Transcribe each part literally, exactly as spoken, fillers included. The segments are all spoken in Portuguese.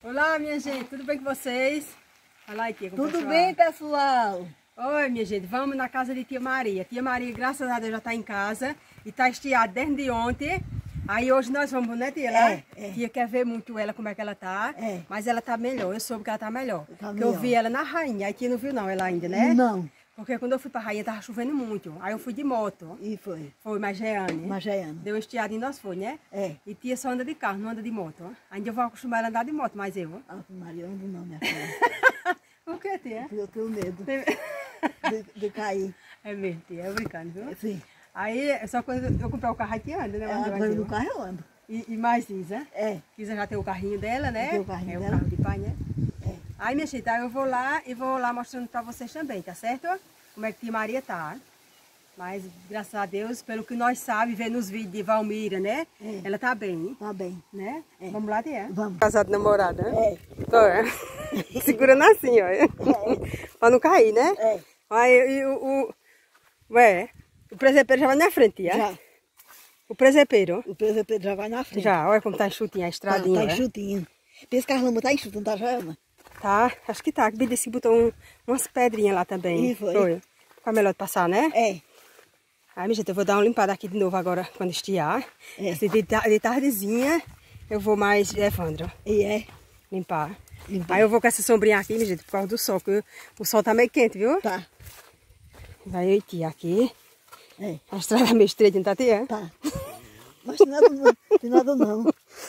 Olá, minha gente, tudo bem com vocês? Olha lá, tia, com Tudo pessoal. bem, pessoal? Oi, minha gente, vamos na casa de tia Maria. Tia Maria, graças a Deus, já está em casa e está estiada desde ontem. Aí hoje nós vamos, né, tia? É, é. Tia quer ver muito ela, como é que ela tá. É. Mas ela tá melhor, eu soube que ela tá melhor. Tá Porque eu melhor. vi ela na Rainha, aí tia não viu não, ela ainda, né? Não. Porque quando eu fui pra Rainha, tava chovendo muito. Aí eu fui de moto. E foi. Foi, mas Jeane. Mageiana. Deu uma estiada e nós foi, né? É. E tia só anda de carro, não anda de moto. Ó. Ainda eu vou acostumar ela a andar de moto, mas eu. Ó. Ah, Maria, não, não, minha filha. Por que, tia? Eu tenho medo de, de cair. É mesmo, tia, é brincando, viu? Sim. Aí, só quando eu comprar o carro, aí tia anda, né? Mas Agora eu- no carro eu ando. E, e mais Isa. É. Isa já tem o carrinho dela, né? Tem o carrinho é dela. o carro de pai, né? É. Aí, minha gente, aí eu vou lá e vou lá mostrando pra vocês também, tá certo? Como é que tia Maria tá. Mas, graças a Deus, pelo que nós sabemos, vendo nos vídeos de Valmira, né? É. Ela tá bem, Tá bem. né? É. Vamos lá, tia? Vamos. Casado namorada, né? É. Tô, é. Segurando assim, ó. Pra não cair, né? É. Aí, e o... o ué, o presepeiro já vai na frente, tia? Já. O presepeiro. O presepeiro já vai na frente. Já, olha como tá enxutinha a Tá, estradinha, tá ó, é. enxutinho. Pensa que a lama tá enxuta, não tá, Joelma? Tá, acho que tá. Que disse que botou um, umas pedrinhas lá também. Ih, foi. Pra melhor de passar, né? É. Aí, minha gente, eu vou dar uma limpada aqui de novo agora, quando estiar. É. Assim, de, ta- de tardezinha, eu vou mais, Evandro, E é. limpar. Limpar. Aí eu vou com essa sombrinha aqui, minha gente, por causa do sol, que o sol tá meio quente, viu? Tá. Vai eu e tia aqui. É. A estrada é meio estreita, não tá, tia? Tá. Mas tem nada não. Tem nada não.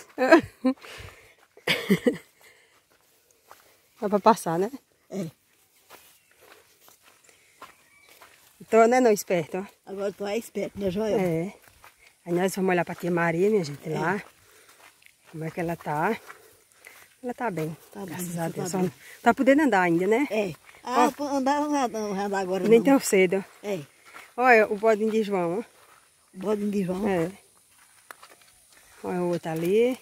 Dá pra passar, né? É. Então, né, não, esperto, ó. Agora tu é esperto, né, Joelma? É. Aí nós vamos olhar pra tia Maria, minha gente, É. lá. Como é que ela tá. Ela tá bem, Tá bem, graças tá a Deus. bem. Só não tá podendo andar ainda, né? É. Ah, pô, andar não vai não, vai andar agora Nem não. tão cedo. É. Olha o bodinho de João, Bode de ó. João. É. Olha o outro ali.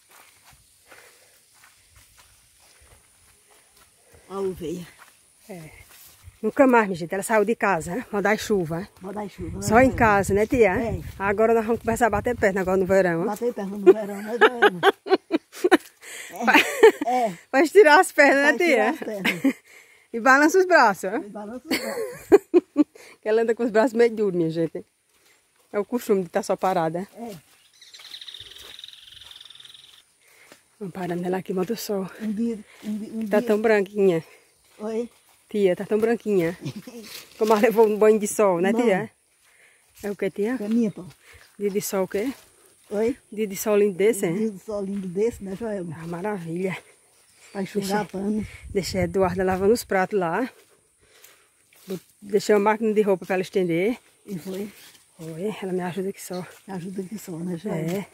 A ovelha. É. Nunca mais, minha gente. Ela saiu de casa, né? Mandar chuva. Bode da chuva. Só em casa, né, tia? É. Agora nós vamos começar a bater perna agora no verão. ó. Bater perna no verão, né, Joelma? É. É. Vai estirar as pernas, né, Vai tirar as tia? pernas. E balança os braços, ó. Balança os braços. Que ela anda com os braços meio duros, minha gente. É o costume de estar só parada. É. Vamos parando ela aqui, bota o sol. Um dia, um dia, um Tá dia. tão branquinha. Oi? Tia, tá tão branquinha. Como ela levou um banho de sol, né, Não. tia? É o que, tia? É minha, pô. Dia de sol o quê? Oi? Dia de sol lindo desse, Um hein? dia de sol lindo desse, né, Joelma? Ah, maravilha. Pra enxugar pano. Deixei a Eduarda lavando os pratos lá. Deixei uma máquina de roupa para ela estender. E foi. Oi, ela me ajuda aqui só. Ajuda que só, né, Joelma? É.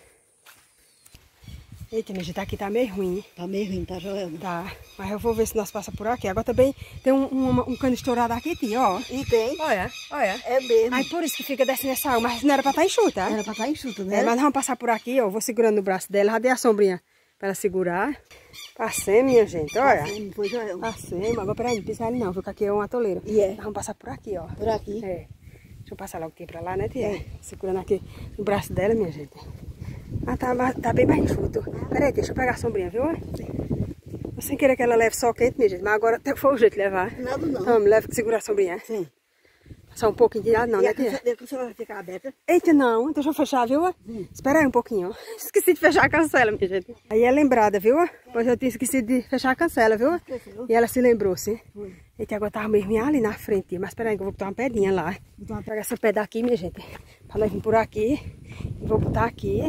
Eita, minha gente, aqui tá meio ruim. Tá meio ruim, tá, Joelma? Tá, mas eu vou ver se nós passamos por aqui. Agora também tem um, um, um cano estourado aqui, tia, ó. E tem. Olha, olha. É mesmo. Aí por isso que fica descendo essa água, mas não era pra estar enxuta. Era pra estar enxuta, né? É, mas nós vamos passar por aqui, ó. Eu vou segurando no braço dela. Já dei a sombrinha pra ela segurar. Passei, minha gente, olha. Não foi, Joelma? Passei, mas agora peraí, não pisa ali não, viu? Que aqui é um atoleiro. E é? Nós vamos passar por aqui, ó. Por aqui. É. Deixa eu passar logo aqui pra lá, né, tia? É. Segurando aqui no braço dela, minha gente. Ah, tá, mas tá bem mais enxuto. Peraí, deixa eu pegar a sombrinha, viu? Eu sem querer que ela leve só quente, minha gente, mas agora até foi o jeito de levar. Nada não. Então, me leva que segura a sombrinha. Sim. Só um pouquinho de lado, não, E né, a tia? cancela vai ficar aberta? Eita, não, deixa eu fechar, viu? Hum. Espera aí um pouquinho. Esqueci de fechar a cancela, minha gente. Aí é lembrada, viu? Pois eu tinha esquecido de fechar a cancela, viu? Esqueceu. E ela se lembrou, sim. Foi. Eita, agora tava mesmo ali na frente. Mas espera aí que eu vou botar uma pedrinha lá. Botar uma Vou pegar essa pedra aqui, minha gente. Pra nós vir por aqui. E vou botar aqui.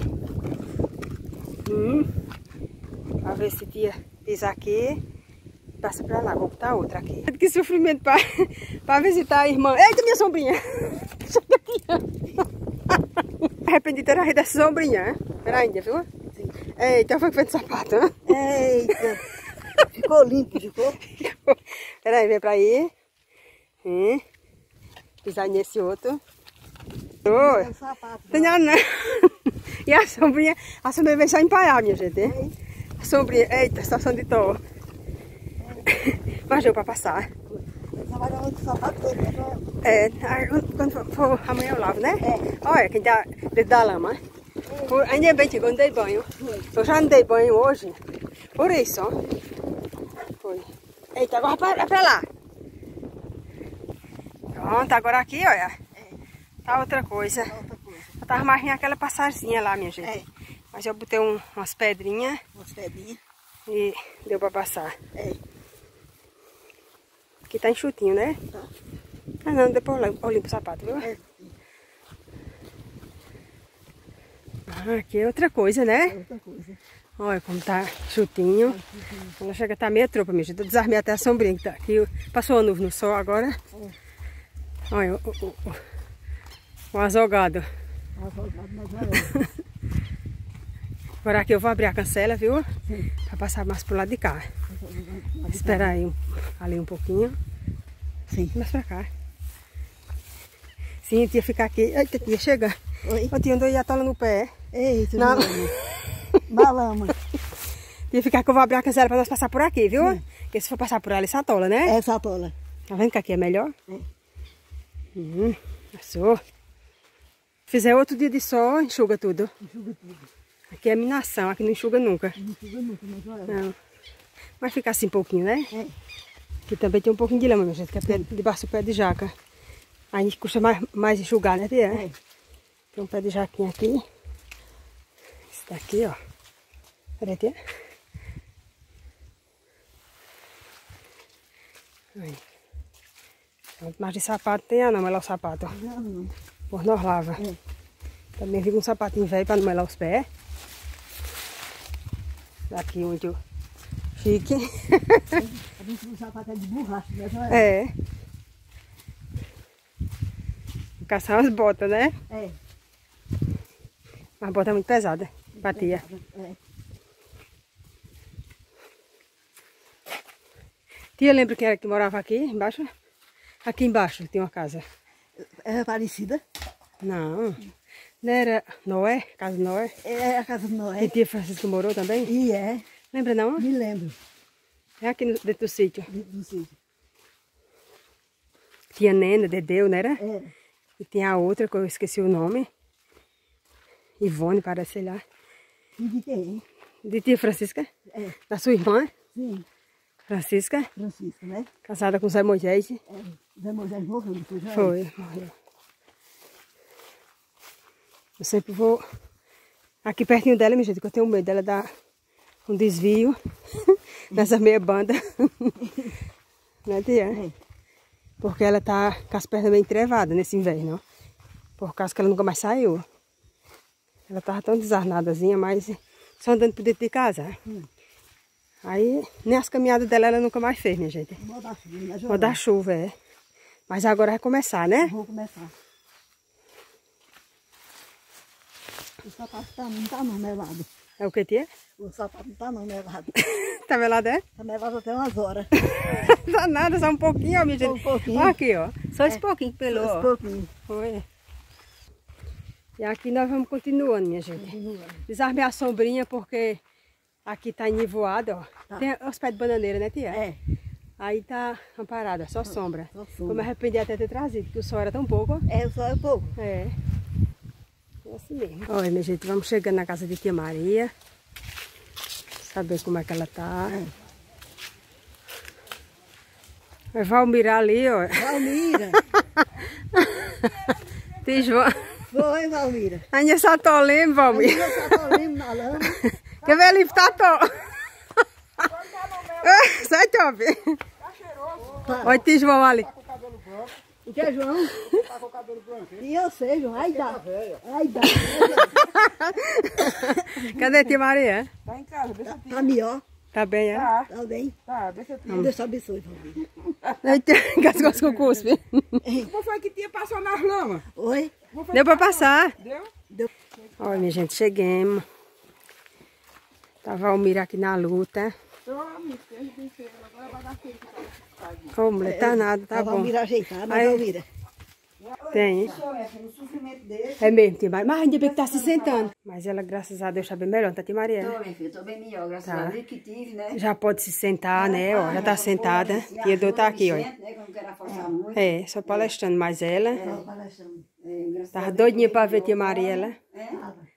Hum. Pra ver se tia pisa aqui. Passa pra lá, vou botar outra aqui. Que sofrimento pra, pra visitar a irmã. Eita, minha sombrinha! Arrependi de ter arredo essa sombrinha, hein? Pera ainda, viu? Sim. Eita, foi que foi de sapato, hein? Eita. Ficou limpo, ficou? Pera aí, vem pra aí. Hum. Pisar nesse outro. Oi. É um sapato. Tem nada, não. E a sombrinha, a sombrinha veio só empaiar, minha gente. Aí, A sombrinha, eita, situação de tô. Mas deu pra passar. trabalhava com sapato todo, né, Joelma? É, aí, quando for, for amanhã eu lavo, né? É. Olha, quem tá dentro da lama. Por- Ainda bem que eu não dei banho. Eu já não dei banho hoje, Por isso, ó. Foi. Eita, agora vai pra lá. Pronto, agora aqui, olha. Tá outra coisa. Outra coisa. Eu tava mais aquela passaginha lá, minha gente. É. Mas eu botei um, umas pedrinhas. Umas pedrinhas. E deu pra passar. É. Aqui tá enxutinho, né? Tá. Ah não, depois eu limpo o sapato, viu? É. Ah, aqui é outra coisa, né? É outra coisa. Olha como tá enxutinho. Ela chega a tá meia tropa, minha gente. Eu desarmei até a sombrinha que tá aqui. Passou a nuvem no sol agora. É. Olha o, o, o, o azogado. Afogado, mas não é. Agora aqui eu vou abrir a cancela, viu? Sim. Pra passar mais pro lado de cá. Espera aí um, ali um pouquinho. Sim. Mais pra cá. Sim, tia ficar aqui. Eita, tia, chega. Oi. Ô, tia, andou aí a tola no pé. Eita, Não. Malama. Tia ficar que eu vou abrir a cancela pra nós passar por aqui, viu? Sim. Porque se for passar por ali, essa tola, né? É essa tola. Tá vendo que aqui é melhor? É. Hum, passou. Fizer outro dia de sol, enxuga tudo. Enxuga tudo. Aqui é minação, aqui não enxuga nunca. Não enxuga nunca, mas olha. Não. Vai ficar assim um pouquinho, né? É. Aqui também tem um pouquinho de lama, minha gente, que é pé, debaixo do pé de jaca. Aí custa mais, mais enxugar, né, tia? É. Tem um pé de jaquinha aqui. Esse daqui, ó. Cadê, tia? Aí. Mas de sapato tem a não, melar o sapato. Não, não. Por nós lava. É. Também fica um sapatinho velho para não melar os pés. Daqui muito chique. A gente usa sapato é de borracha, mas olha. É. Vou caçar umas botas, né? É. Mas bota muito pesada. Batia. É. Tia, lembra quem era que morava aqui embaixo? Aqui embaixo tem uma casa. É parecida? Não. Não era Noé? Casa de Noé? É a casa do E Noé. tia Francisco morou também? E é. Lembra não? Me lembro. É aqui no, dentro do sítio. Do, do sítio. Tinha Nena, Dedeu, não era? É. E tinha a outra que eu esqueci o nome. Ivone, parece, sei lá. E de quem? De tia Francisca? É. Da sua irmã? Sim. Francisca, Francisco, né? casada com Zé Moisés. É. Zé Moisés morreu depois, já. Foi, morreu. Eu sempre vou aqui pertinho dela, minha gente, que eu tenho medo dela dar um desvio nessa meia banda. Né, tia? É. Porque ela tá com as pernas bem trevadas nesse inverno. Por causa que ela nunca mais saiu. Ela tava tão desarnadazinha, mas só andando por dentro de casa. Hum. Aí, nem as caminhadas dela ela nunca mais fez, minha gente. Vou dar chuva, né? Vou dar chuva, é. Mas agora vai começar, né? Vou começar. O sapato tá, não tá não melado. É o que, tia? O sapato não tá não melado. Tá melado, é? Tá melado até umas horas. Tá nada, só um pouquinho, ó, minha gente. Um pouquinho. Ó aqui, ó. Só esse É. pouquinho que pelou, Uns ó. pouquinhos. Foi. E aqui nós vamos continuando, minha gente. Continua. Desarmei a sombrinha porque aqui tá enivoado, ó. Tá. Tem os pés de bananeira, né, tia? É. Aí tá amparada, só sombra. Só Eu me sombra. arrependi até de ter trazido, porque o sol era tão pouco. É, só é pouco. É. É assim mesmo. Olha, minha gente, vamos chegando na casa de tia Maria. Saber como é que ela tá. Vai Valmira ali, ó. Valmira. Tia João. Foi, Valmira. Ainda só tô lendo, Valmir. Ainda tá tolendo na lama. Quer ver ali? Tá top. Sai, top. Tá. Olha o Tia João ali. O que é, João? Tá com o cabelo branco, hein? E eu sei, João. Aí dá. Aí dá. Cadê a tia Maria? Tá em casa, deixa eu te... Tá melhor. Tá bem, é? Tá, Tá bem. tá, deixa eu te... Deus te abençoe, Valmira. Gasgos com cuspe. Como foi que tia passou nas lamas? Oi? Como foi Deu que pra passar. Deu? Deu. Olha, minha gente, cheguemos. Tá Valmira aqui na luta. Tô, me fez, me fez. Agora vai dar feio. Ô, mulher, tá nada, tá A bom. Valmira ajeitada, mas Aí- Valmira. Tem. No sofrimento dele. É mesmo, tia Maria. Mas ainda bem que tá se sentando. Mas ela, graças a Deus, tá bem melhor, tá, tia Maria? Tô, minha filha, tô bem melhor, graças Tá. a Deus que tive, né? Já pode se sentar, né? Ó, já tá sentada. Tia Dô tá aqui, ó. Né, que eu não quero forçar muito. É, só palestrando, mas ela Tava palestrando. É, graças a tava Deus, doidinha tô pra bem ver tia melhor. Maria, ela. É?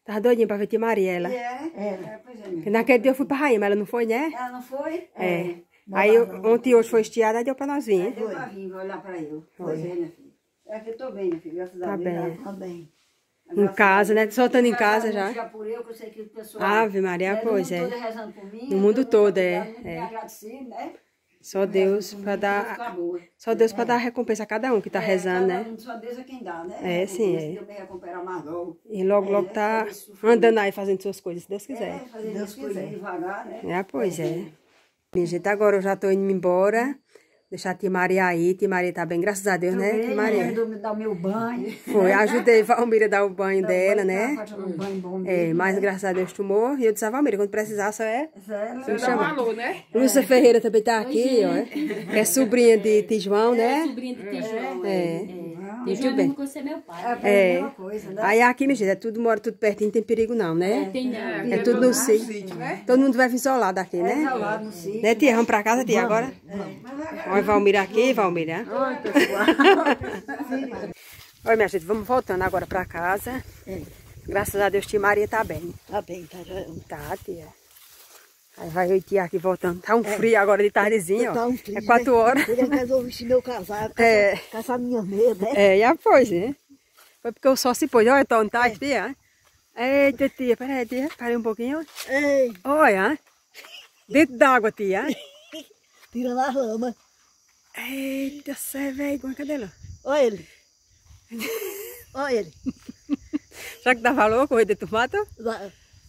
Tava doidinha pra ver tia Maria, ela. É, é, pois é, Porque meu. naquele dia eu fui pra Rainha, mas ela não foi, né? Ela não foi? É. Aí eu, ontem e hoje foi estiada, aí deu pra nós vir. Aí deu pra vir, vai olhar pra eu. Pois é, minha filha. É que eu tô bem, minha filha, graças a Tá Deus. bem. Tá bem. Em casa, né? Só estando em casa já. Já por eu, que eu sei que o pessoal... Ave Maria, né, pois no é. mundo todo rezando por mim, No mundo eu todo, tô é, muito é. agradecido, né? Só Deus pra dar. Só Deus pra dar recompensa a cada um que tá rezando, né? Só Deus é quem dá, né? É, sim, é. Deus me recuperar mais logo. E logo, logo tá andando aí fazendo suas coisas, se Deus quiser. É, fazer Deus quiser, devagar, né? É, pois é. Minha gente, agora eu já tô indo embora. Deixar a tia Maria aí. Tia Maria tá bem, graças a Deus, né, tia Maria? Eu me dar o meu banho. Foi, ajudei a Valmira a dar o banho dela, né? Um banho bom É, dele, mas né? graças a Deus tomou. E eu disse a Valmira, quando precisar, só é. Sério? Me Dá um chama. alô, né? Lúcia Ferreira também tá aqui, ó. Que é sobrinha de Tijuão, né? Sobrinha de Tijuão. É. Tijuão Muito bem. não conhece meu pai. É a É. mesma coisa, né? Aí aqui, minha gente, é tudo, mora tudo pertinho, não tem perigo não, né? Tem não. É tudo no sítio. Todo mundo vai vir isolado aqui, né? Isolado no sítio. Né, tia? Vamos pra casa, tia, agora? Olha Valmira aqui, Valmira. Oi, pessoal. Olha, minha gente, vamos voltando agora pra casa. Graças a Deus, tia Maria tá bem. Tá bem, tá já. Tá, tia. Aí vai eu e tia aqui voltando. Tá um frio agora de tardezinho, ó. Tá um frio, É quatro né? horas. Eu resolvi vestir meu casaco, com, É. essa, com essa minha meia, né? É, já foi, né? Foi porque o sol se pôs. Olha, Tom, tá, tia? Eita, tia, peraí, tia. Peraí um pouquinho. Ei, Olha. Dentro d'água, tia. tira na lama. Eita, cê velho, cadê ele? Olha ele. Olha ele. Já que tava louco, correr dentro do mato? Lá.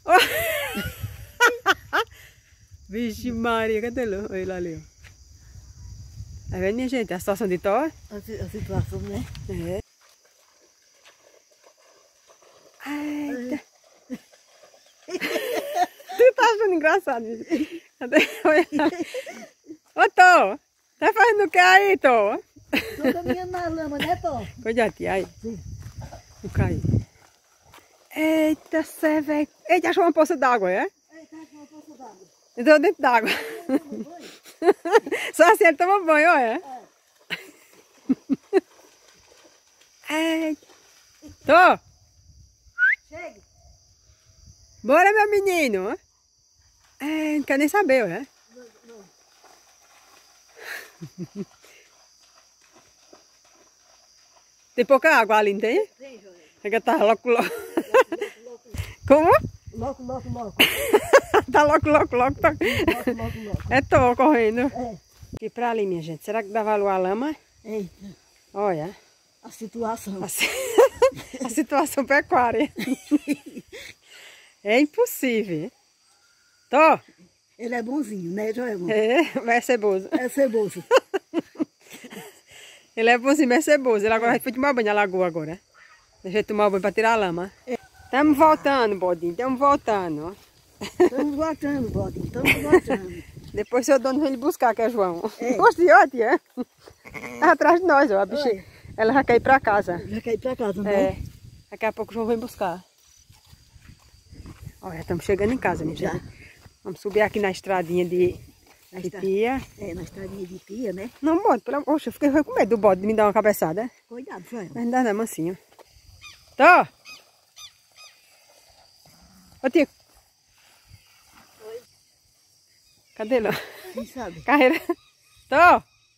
Vixe Maria, cadê ele? Olha ele ali, ó. Tá vendo, minha gente? A situação de Thor? A, si- a situação, né? É. Eita. Tu tá achando engraçado, minha gente? Cadê? Olha lá. Ô, Thor! Tá fazendo o que aí, Thor? Tô caminhando na lama, né, Tom? Cuidado, tia, aí. Sim. Não cai. Eita, cê velho. Eita, achou uma poça d'água, é? Ei, tá com uma poça d'água. Entrou dentro d'água. Só assim ele toma banho, olha. É. Tô. Chega. Bora, meu menino. É, não quer nem saber, olha. Tem pouca água ali, não tem? Vem, Joel. É que tá logo, logo. Como? Loco, loco, loco. Tá logo, logo, logo. Tá... Loco, loco, loco. É tô correndo. É. Aqui pra ali, minha gente. Será que dá valor à lama? Eita, Olha. a situação. A, si- a situação pecuária. É impossível. Tô. Ele é bonzinho, né, Joel? É, vai ser bozo. É ceboso. Ele é bonzinho, mas é ceboso. Ele agora foi tomar banho na lagoa agora. Deixa ele tomar banho pra tirar a lama. Estamos voltando, bodinho. Estamos voltando. Estamos voltando, Bodinho. Estamos voltando. Depois seu dono vem lhe buscar, que é João. É. Gostei, ó, tia. Tá atrás de nós, ó. A bicha, Oi. ela já quer ir pra casa. Já quer ir pra casa, né? É. Daqui a pouco o João vem buscar. Olha, estamos chegando em casa, minha Já. gente. Vamos subir aqui na estradinha de, Na de estra- tia. É, na estradinha de tia, né? Não, bode, pelo amor. Oxe, eu fiquei com medo do bode de me dar uma cabeçada. Cuidado, Joel. Mas não dá não, mansinho. Tô! Ô, tio. Cadê ele? Quem sabe? Carreira. Tô!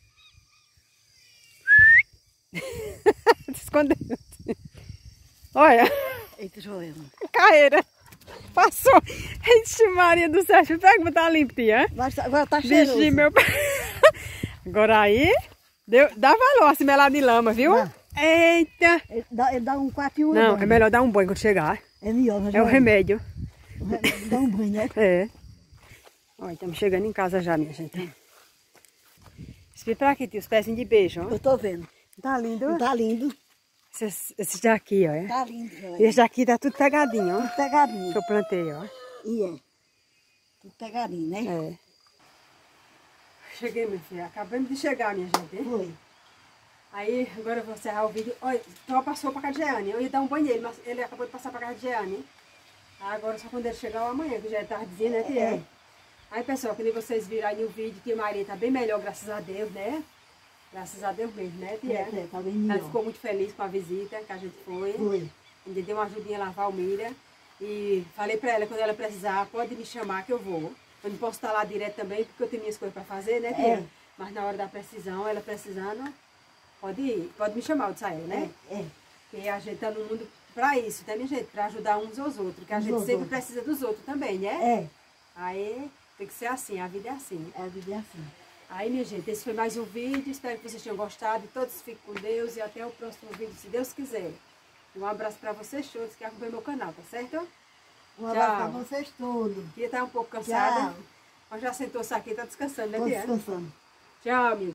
Se escondeu. Olha, Eita, Joel. carreira. Passou. Ixi, Maria do céu. Pega e botar limpo, tia. Mas tá- agora tá cheiroso. Vixe, meu pai. Agora aí, deu, dá valor assim, melado de lama, viu? Dá. Eita. Ele dá, ele dá um quatro e um Não, banho. é melhor dar um banho quando chegar. É melhor, né, É o Joel? remédio. Dá um banho, né? É. Olha, estamos chegando em casa já, minha gente. Espera pra aqui, tio, os pezinhos de beijo, ó. Eu tô vendo. Tá lindo. Tá lindo. Esse, esse daqui, ó. É. Tá lindo, Joel. E esse daqui tá tudo pegadinho, ó. Tudo pegadinho. Que eu plantei, ó. E é. Tudo pegadinho, né? É. Cheguei, minha filha. Acabamos de chegar, minha gente. Foi. Aí, agora eu vou encerrar o vídeo. Olha, então passou pra casa de Jeane. Eu ia dar um banho nele, mas ele acabou de passar pra casa de Jeane. Agora só quando ele chegar ou amanhã, que já é tardezinha, né, tia? É. Aí, pessoal, que nem vocês viram aí no vídeo, tia Maria tá bem melhor, graças a Deus, né? Graças a Deus mesmo, né, tia? É, é, tá bem Ela melhor. ficou muito feliz com a visita que a gente foi. Foi. Ainda deu uma ajudinha lá, Valmira. E falei pra ela, quando ela precisar, pode me chamar que eu vou. Eu não posso estar lá direto também, porque eu tenho minhas coisas pra fazer, né, tia? É. Mas na hora da precisão, ela precisando, pode ir, pode me chamar, eu disse a ela, né? É, é. Porque a gente tá no mundo pra isso, né, minha gente? Pra ajudar uns aos outros, porque a Uns gente aos sempre outros. precisa dos outros também, né? É, Aí tem que ser assim, a vida é assim. é viver assim. Aí, minha gente, esse foi mais um vídeo, espero que vocês tenham gostado, todos fiquem com Deus e até o próximo vídeo, se Deus quiser. Um abraço pra vocês todos que acompanham meu canal, tá certo? Um abraço Tchau. pra vocês todos. Tia tá um pouco cansada, Tchau. mas já sentou-se aqui, tá descansando, né, Tô tia? descansando. Tchau, minha